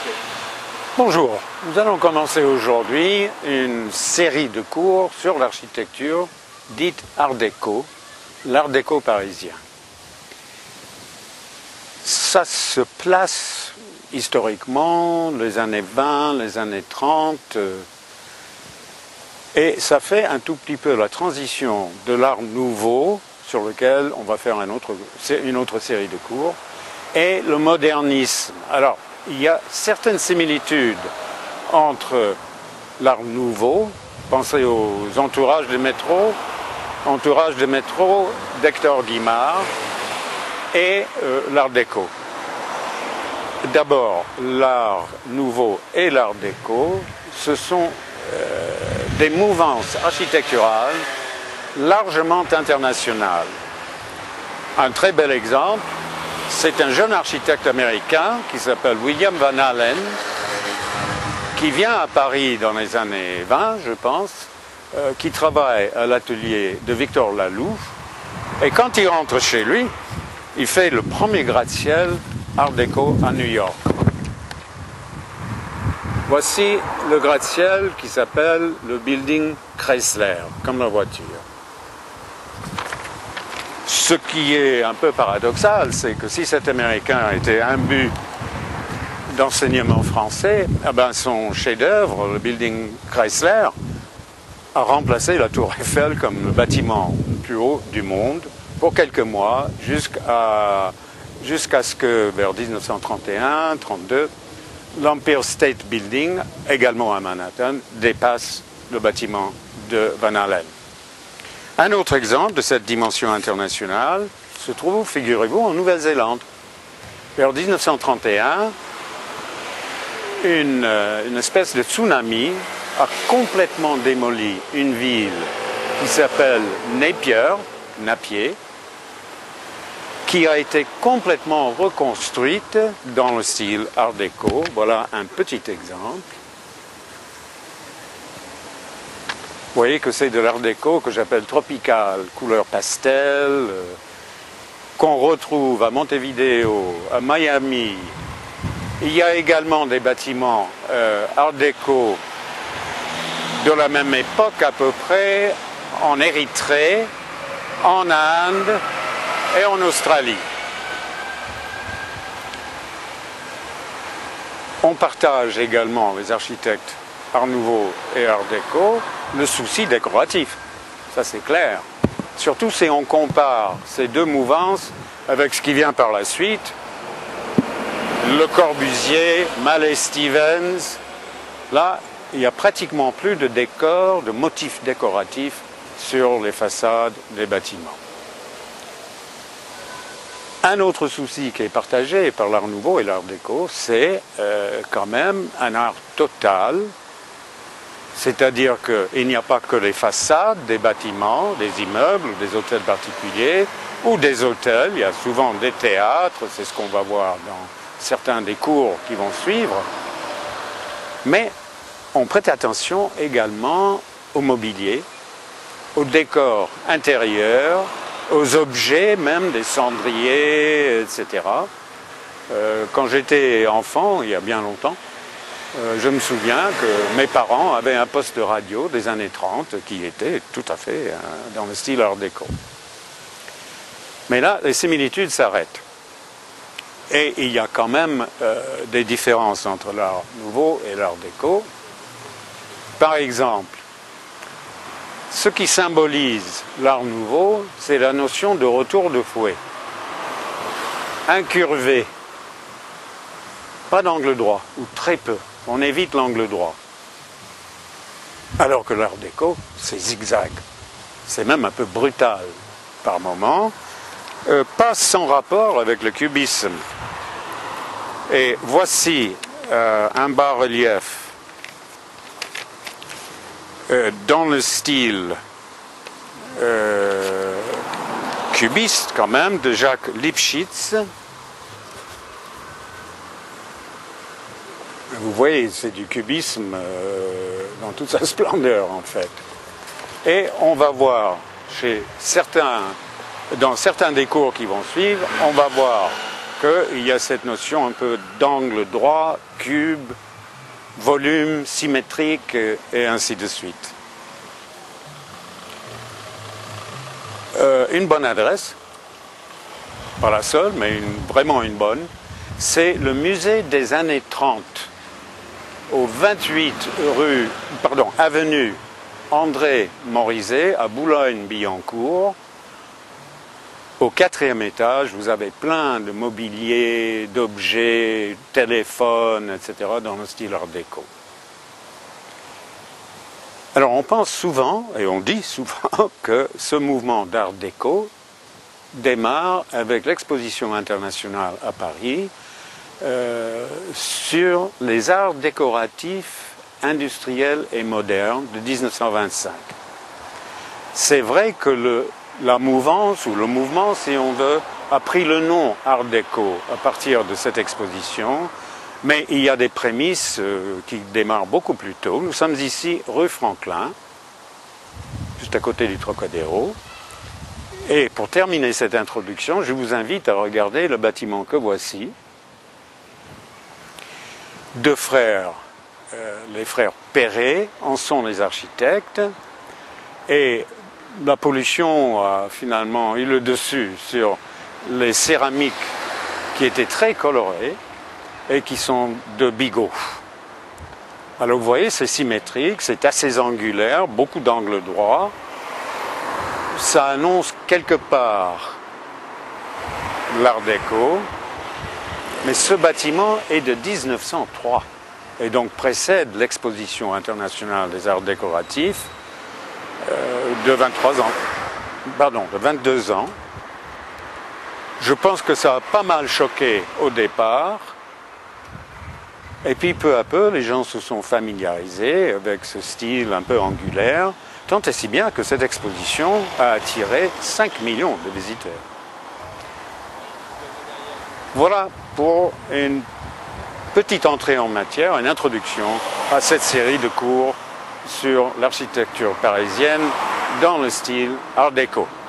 Bonjour, nous allons commencer aujourd'hui une série de cours sur l'architecture dite Art déco, l'Art déco parisien. Ça se place historiquement les années 20, les années 30, et ça fait un tout petit peu la transition de l'art nouveau, sur lequel on va faire une autre série de cours, et le modernisme. Alors, il y a certaines similitudes entre l'art nouveau, pensez aux entourages de métro d'Hector Guimard, et l'art déco. D'abord, l'art nouveau et l'art déco, ce sont des mouvances architecturales largement internationales. Un très bel exemple, c'est un jeune architecte américain qui s'appelle William Van Allen, qui vient à Paris dans les années 20, je pense, qui travaille à l'atelier de Victor Laloux, et quand il rentre chez lui, il fait le premier gratte-ciel Art déco à New York. Voici le gratte-ciel qui s'appelle le Building Chrysler, comme la voiture. Ce qui est un peu paradoxal, c'est que si cet Américain était imbu d'enseignement français, eh ben son chef-d'œuvre, le Building Chrysler, a remplacé la Tour Eiffel comme le bâtiment le plus haut du monde pour quelques mois, jusqu'à ce que, vers 1931-32, l'Empire State Building, également à Manhattan, dépasse le bâtiment de Van Allen. Un autre exemple de cette dimension internationale se trouve, figurez-vous, en Nouvelle-Zélande. Vers 1931, une espèce de tsunami a complètement démoli une ville qui s'appelle Napier, qui a été complètement reconstruite dans le style Art déco. Voilà un petit exemple. Vous voyez que c'est de l'Art déco que j'appelle tropical, couleur pastel, qu'on retrouve à Montevideo, à Miami. Il y a également des bâtiments Art déco de la même époque à peu près en Érythrée, en Inde et en Australie. On partage également, les architectes Art nouveau et Art déco, le souci décoratif. Ça c'est clair. Surtout si on compare ces deux mouvances avec ce qui vient par la suite. Le Corbusier, Mallet Stevens. Là, il n'y a pratiquement plus de décors, de motifs décoratifs sur les façades des bâtiments. Un autre souci qui est partagé par l'Art nouveau et l'Art déco, c'est quand même un art total, c'est-à-dire qu'il n'y a pas que les façades des bâtiments, des immeubles, des hôtels particuliers, ou des hôtels, il y a souvent des théâtres, c'est ce qu'on va voir dans certains des cours qui vont suivre, mais on prête attention également au mobilier, au décor intérieur, aux objets, même des cendriers, etc. Quand j'étais enfant, il y a bien longtemps, je me souviens que mes parents avaient un poste de radio des années 30 qui était tout à fait dans le style Art déco. Mais là, les similitudes s'arrêtent. Et il y a quand même des différences entre l'Art nouveau et l'Art déco. Par exemple, ce qui symbolise l'Art nouveau, c'est la notion de retour de fouet. Incurvé, pas d'angle droit, ou très peu. On évite l'angle droit. Alors que l'Art déco, c'est zigzag. C'est même un peu brutal par moment, pas sans rapport avec le cubisme. Et voici un bas-relief dans le style cubiste quand même de Jacques Lipchitz. Vous voyez, c'est du cubisme dans toute sa splendeur en fait. Et on va voir dans certains des cours qui vont suivre, on va voir qu'il y a cette notion un peu d'angle droit, cube, volume, symétrique et ainsi de suite. Une bonne adresse, pas la seule, mais vraiment une bonne, c'est le musée des années 30, au 28 avenue André Morizet à Boulogne-Billancourt. Au 4e étage, vous avez plein de mobilier, d'objets, téléphones, etc. dans le style art déco. Alors on pense souvent, et on dit souvent, que ce mouvement d'art déco démarre avec l'exposition internationale à Paris sur les arts décoratifs industriels et modernes de 1925. C'est vrai que la mouvance, ou le mouvement si on veut, a pris le nom art déco à partir de cette exposition, mais il y a des prémices qui démarrent beaucoup plus tôt. Nous sommes ici rue Franklin, juste à côté du Trocadéro. Et pour terminer cette introduction, je vous invite à regarder le bâtiment que voici. Deux frères, les frères Perret, en sont les architectes. Et la pollution a finalement eu le dessus sur les céramiques qui étaient très colorées et qui sont de Bigot. Alors vous voyez, c'est symétrique, c'est assez angulaire, beaucoup d'angles droits. Ça annonce quelque part l'art déco, mais ce bâtiment est de 1903 et donc précède l'exposition internationale des arts décoratifs de 22 ans. Je pense que ça a pas mal choqué au départ. Et puis peu à peu, les gens se sont familiarisés avec ce style un peu angulaire, tant et si bien que cette exposition a attiré 5 millions de visiteurs. Voilà pour une petite entrée en matière, une introduction à cette série de cours sur l'architecture parisienne dans le style art déco.